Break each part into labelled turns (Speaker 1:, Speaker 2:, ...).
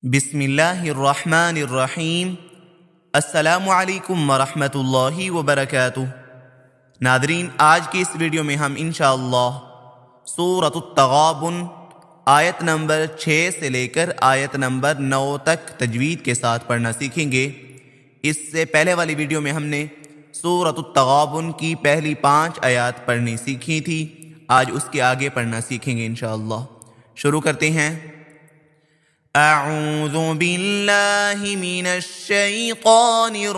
Speaker 1: बिस्मिल्लाहिर्रहमानिर्रहीम। अस्सलामु अलैकुम वरहमतुल्लाहि वबरकातुह। नादरीन, आज की इस वीडियो में हम इंशाअल्लाह सूरतुत तगाबुन आयत नंबर 6 से लेकर आयत नंबर 9 तक तजवीद के साथ पढ़ना सीखेंगे। इससे पहले वाली वीडियो में हमने सूरतुत तगाबुन की पहली 5 आयत पढ़नी सीखी थी। आज उसके आगे पढ़ना सीखेंगे इंशाअल्लाह। शुरू करते हैं। अऊज़ु बिल्लाहि मिनश शैतानिर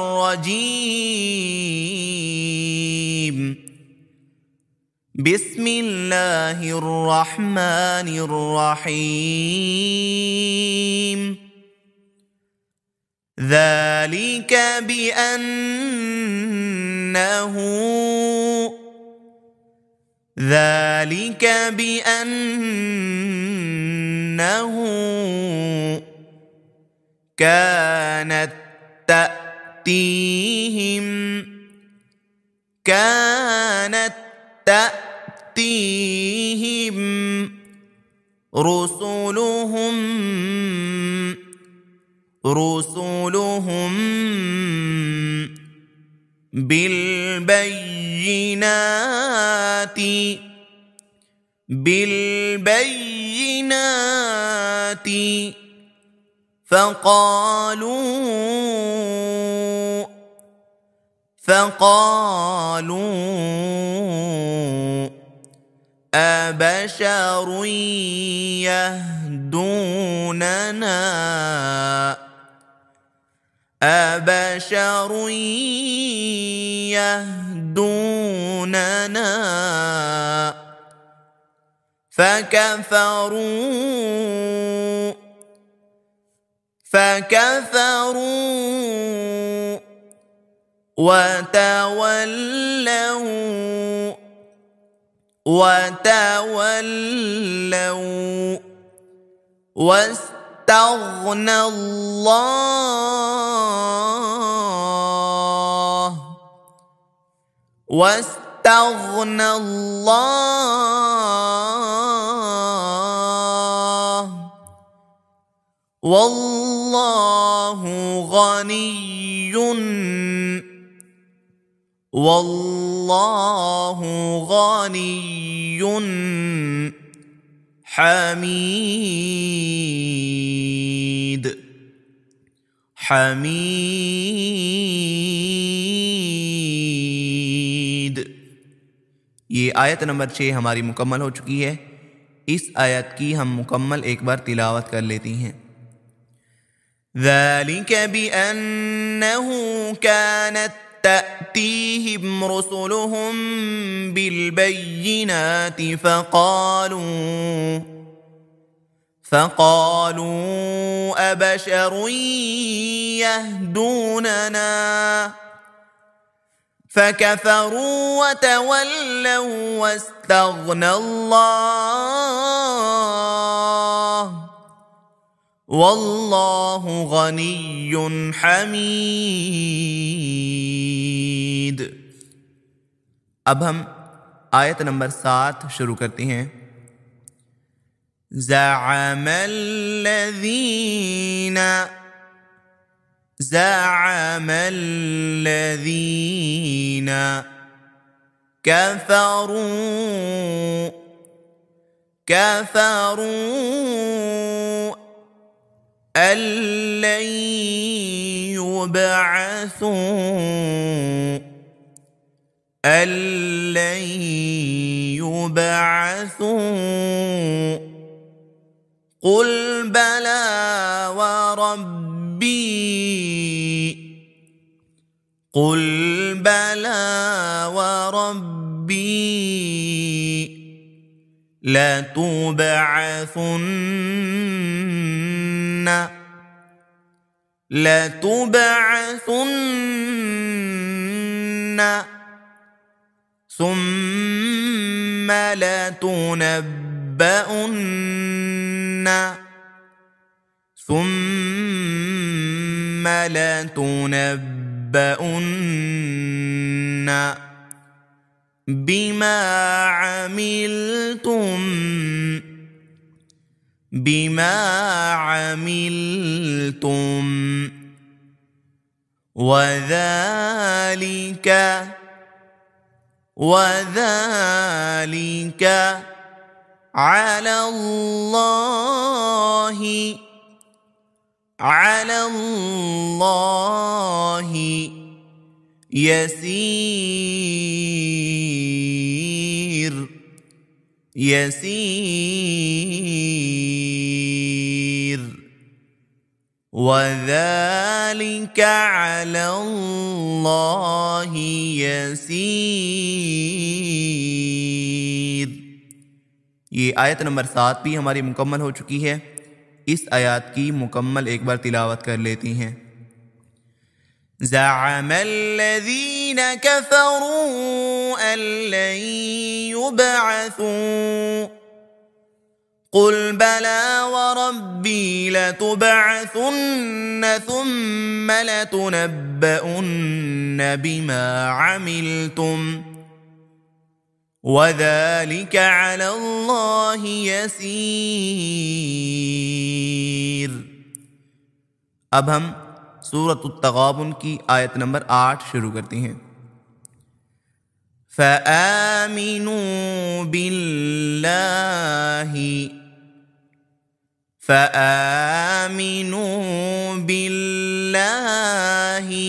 Speaker 1: रजीम। बिस्मिल्लाहिर रहमानिर रहीम। ज़ालिका बिअन्नहु كانت تأتيهم رسلهم بالبينات فقالوا أبشر يهدوننا فكفروا وتولوا واستغنى الله والله غني حميد। ये आयत नंबर 6 हमारी मुकम्मल हो चुकी है। इस आयत की हम मुकम्मल एक बार तिलावत कर लेती हैं। ذلك بأنه كانت تأتيهم رسلهم بالبينات فقالوا أبشر يهدوننا فكفروا وتولوا واستغنى الله والله غني حميد। अब हम आयत नंबर 7 शुरू करते हैं। زعم الذين كفروا أن لن يبعثوا قل بلى وربي لتبعثن ثم لتنبؤن بما بما عملتم وذلك على الله يسير وذلك على الله يسير। ये आयत नंबर 7 भी हमारी मुकम्मल हो चुकी है। इस आयत की मुकम्मल एक बार तिलावत कर लेती हैं। ज़अम अल्लज़ीन कफ़रू अल्लन युबअसूं क़ुल बला वरब्बी लतुबअसुन्न थुम्म लतुनब्बउन्न बिमा अमिलतुम वज़ालिक अला अल्लाहि यसीर। अब हम सूरत अत-तग़ाबुन की आयत नंबर 8 शुरू करते हैं। फ़आमिनू बिल्लाहि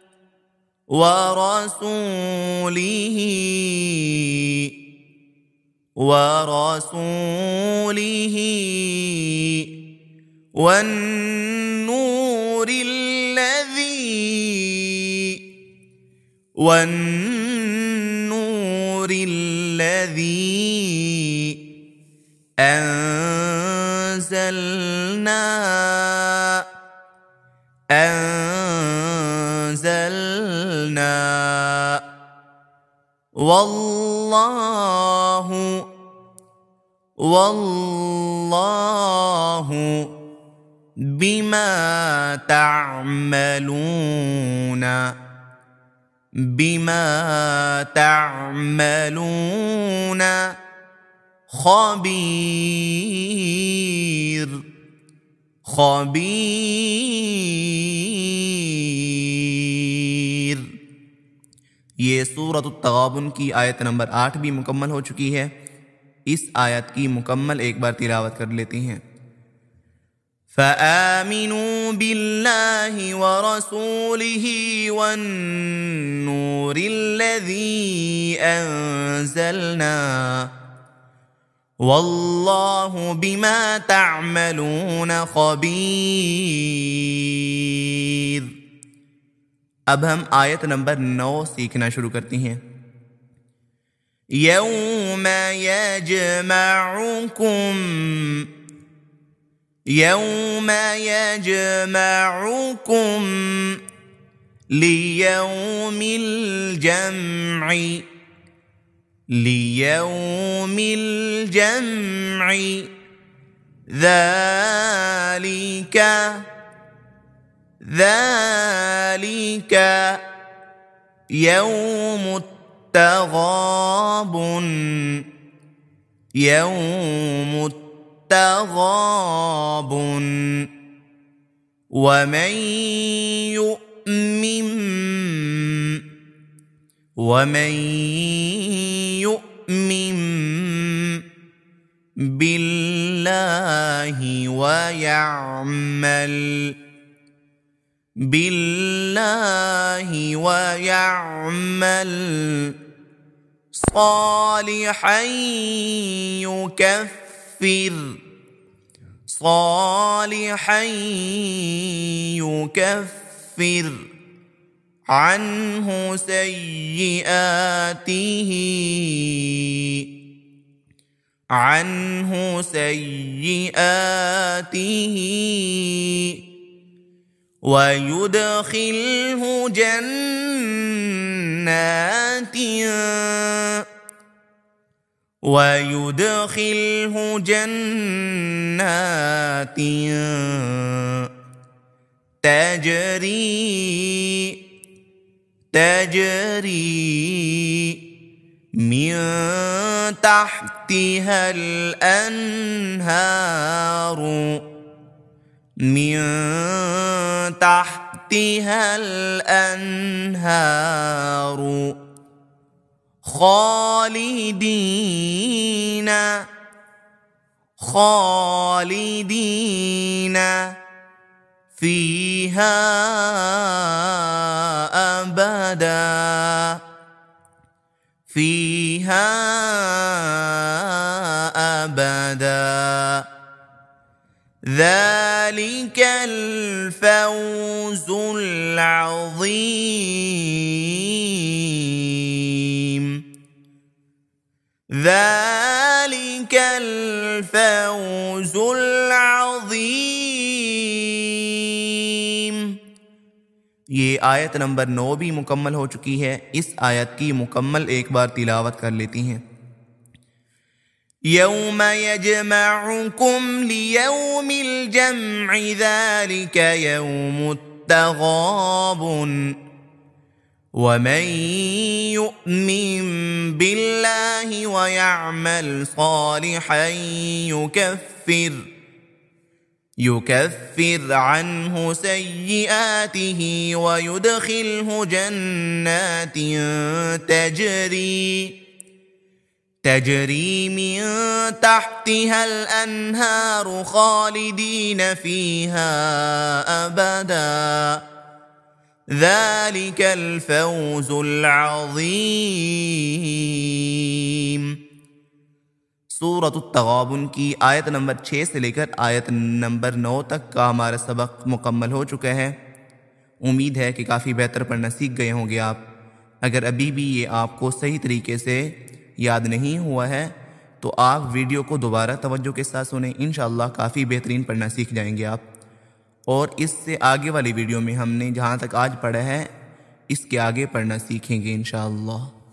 Speaker 1: ورسوله والنور الذي أنزلنا والله بما تعملون خبير। ये सूरत अत-तग़ाबुन की आयत नंबर 8 भी मुकम्मल हो चुकी है। इस आयत की मुकम्मल एक बार तिलावत कर लेती हैं। फ़आमिनू बिल्लाहि वरसूलिहि वन्नूरिल्लज़ी अंज़लना वल्लाहु बिमा तअमलून खबीर। अब हम आयत नंबर 9 सीखना शुरू करती हैं। यौम यजमअकुम लियौमिल जम्'i ذلك يوم التغابن ومن يؤمن بالله ويعمل صالحا يكفر عنه سيئاته ويدخله جنات تجري من تحت تحتها الأنهار من تحتها الأنهار خالدين فيها أبدا ذلك الفوز العظيم ये आयत नंबर 9 भी मुकम्मल हो चुकी है। इस आयत की मुकम्मल एक बार तिलावत कर लेती हैं। यौम यजमअकुम लियौमिल जम्इ ज़ालिक यौमुत्तग़ाबुन वमन यु'मिन बिल्लाहि वयअमल सालिहन युकफ्फिर अन्हु सय्यिआतिहि वयुदखिलहु जन्नातिन तजरी मिन तहतिहल अन्हार खालिदीन फीहा अबदा ज़ालिकल फौज़ुल अज़ीम। सूरत अत-तग़ाबुन की आयत नंबर 6 से लेकर आयत नंबर 9 तक का हमारा सबक मुकम्मल हो चुका है। उम्मीद है कि काफ़ी बेहतर पढ़ना सीख गए होंगे आप। अगर अभी भी ये आपको सही तरीके से याद नहीं हुआ है तो आप वीडियो को दोबारा तवज्जो के साथ सुनें। इंशाअल्लाह काफ़ी बेहतरीन पढ़ना सीख जाएंगे आप। और इससे आगे वाली वीडियो में हमने जहाँ तक आज पढ़ा है इसके आगे पढ़ना सीखेंगे इंशाअल्लाह।